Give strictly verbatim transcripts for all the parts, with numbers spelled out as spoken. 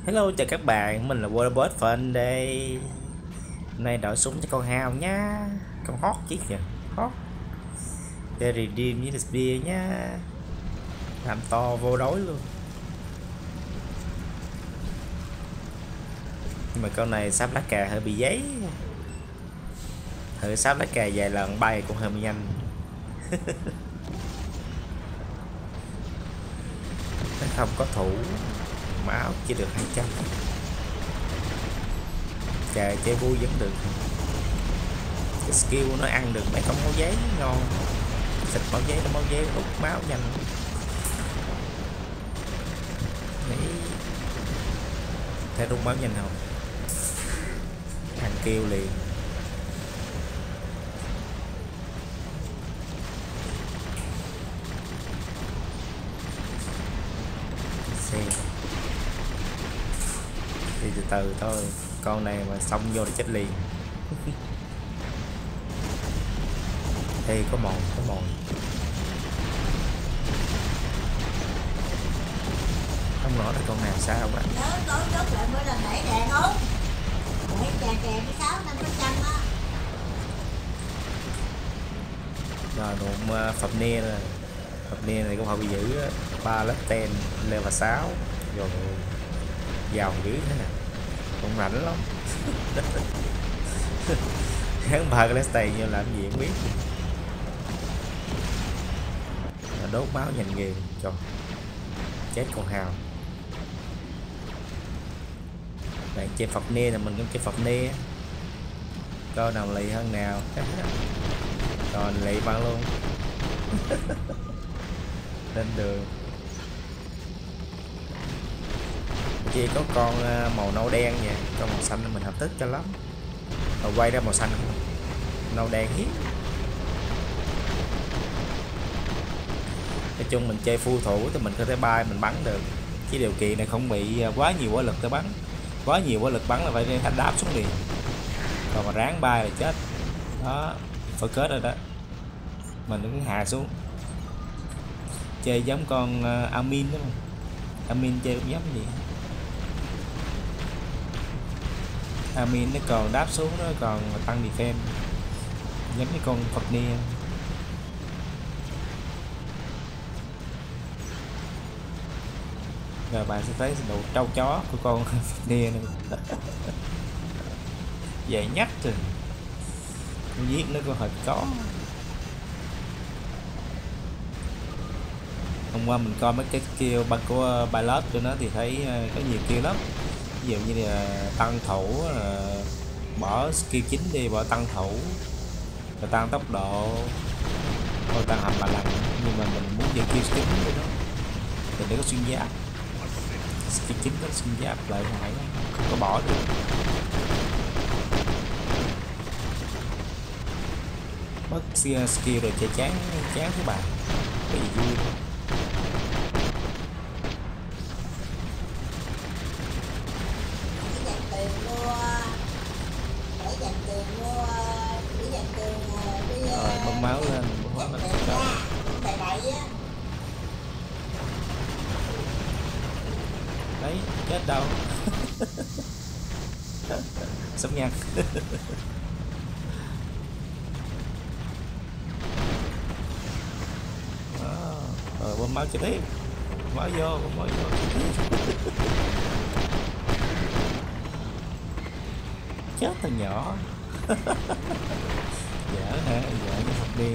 Hello chào các bạn, mình là Waterbot Fun đây. Hôm nay đổi súng cho con hao nhá. Con hot chứ kìa, hot. Để redeem với spear nhá. Làm to vô đối luôn. Nhưng mà con này sắp lá cà hơi bị giấy. Thử sắp lá cà vài lần bay cũng hơi bị nhanh. Nó không có thủ. Máu chỉ được hai trăm. Cà chơi vui vẫn được. Cái skill nó ăn được mấy con máu giấy ngon. Xịt máu giấy, nó máu giấy rút máu nhanh. Đấy. Thấy rút máu nhanh không? Ăn kêu liền. Xem. Đi từ từ thôi. Con này mà xong vô thì chết liền. Đây có mồi, có mồi. Không rõ là con nào sao á. Nhớ có chốt lại mới là đẩy đèn không? Đẩy đèn đèn cái sáu năm phần trăm á. Rồi đụng Phật Nia rồi. Phật Nia này cũng phải bị giữ ba lớp ten level sáu. Rồi giàu dữ thế nè. Cũng rảnh lắm. Hắn ba cái list như làm gì không biết. Đốt máu nhanh ghê cho chết con hào. Bạn chơi Phật Nia là mình cũng chơi Phật Nia, coi nào lì hơn nào. Còn lì băng luôn. Lên đường chỉ có con màu nâu đen nha, con màu xanh mình hợp thích cho lắm. Rồi quay ra màu xanh nâu đen hiếp. Nói chung mình chơi phu thủ thì mình có thể bay mình bắn được, cái điều kiện này không bị quá nhiều quả lực để bắn. Quá nhiều quả lực bắn là phải thành đáp xuống liền, còn mà ráng bay là chết đó, phải kết rồi đó. Mình cứ hạ xuống chơi giống con uh, Amin đó mà. Amin chơi cũng giống gì. Amin nó còn đáp xuống, nó còn tăng defense giống như con Phật Nia. Rồi bạn sẽ thấy độ trâu chó của con Phật Nia này. Vậy nhắc rồi giết nó có hơi có. Hôm qua mình coi mấy cái skill băng của pilot cho nó thì thấy có nhiều skill lắm. Ví dụ như là tăng thủ, bỏ skill chính đi, bỏ tăng thủ, rồi tăng tốc độ, rồi tăng hầm bà lần. Nhưng mà mình muốn giữ skill chính của nó thì để có xuyên giáp. Skill chính có xuyên giáp lại phải không có bỏ được. Mất skill rồi chơi chán chán các bạn, bị vui thôi. Rồi bơm máu lên, bơm máu lên. Đấy, chết đâu. Sống nhăn. Rồi bơm máu cho tiếp. Máu vô, bơm máu vô. Chết thằng nhỏ. Dở hả? Dở cái Phật Nia.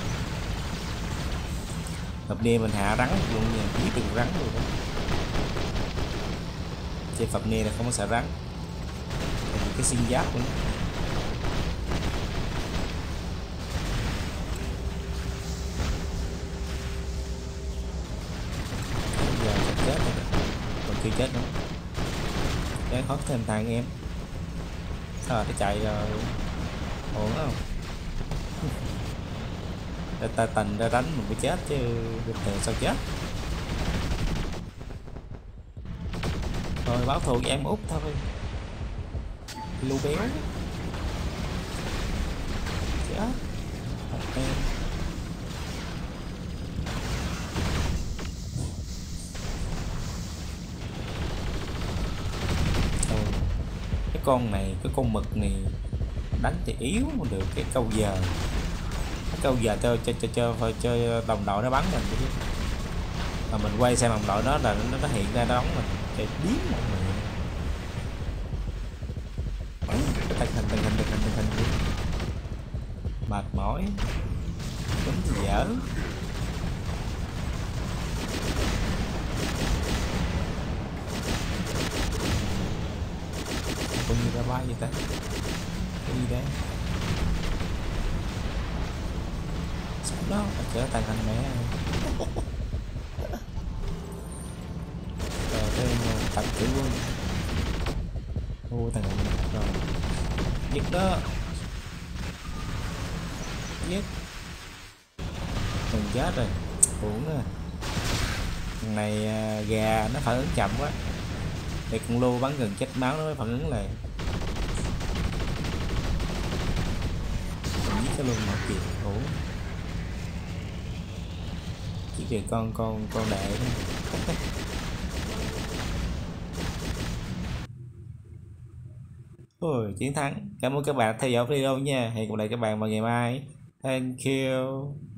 Phật Nia mình hạ rắn luôn nha, giết được rắn luôn đó. Chơi Phật Nia là không có sợ rắn. Cái xuyên giáp của nó. Giờ sẽ chết rồi. Còn chưa chết nữa. Để khó thêm thằng em. Sao nó chạy rồi. Ổn không? Để ta tình ra đánh mình mới chết chứ bình thường sao chết. Rồi báo thù với em út thôi. Lưu béo. Chết. Em. cái con này, cái con mực này đánh thì yếu mà được cái câu giờ, cái câu giờ cho cho cho cho, cho đồng đội nó bắn mình chứ, mà mình quay sang đồng đội đó là nó, nó hiện ra nó đóng mình chạy biến mọi người. Tình hình tình hình tình hình tình hình mệt mỏi đúng thì dở. Bao nhiêu ra bay vậy ta, cái gì đấy sao đó trở thành thành mẹ rồi thêm tập chữ quân ô thằng rồi giết đó giết mình chết rồi uổng à. Thằng này à, gà nó phản ứng chậm quá để con lưu bắn gần chết máu nó mới phản ứng lại. Mình giết cái luôn mở kìa ủa chỉ kìa con con con đệ ôi chiến thắng. Cảm ơn các bạn theo dõi video nha, hẹn gặp lại các bạn vào ngày mai. Thank you.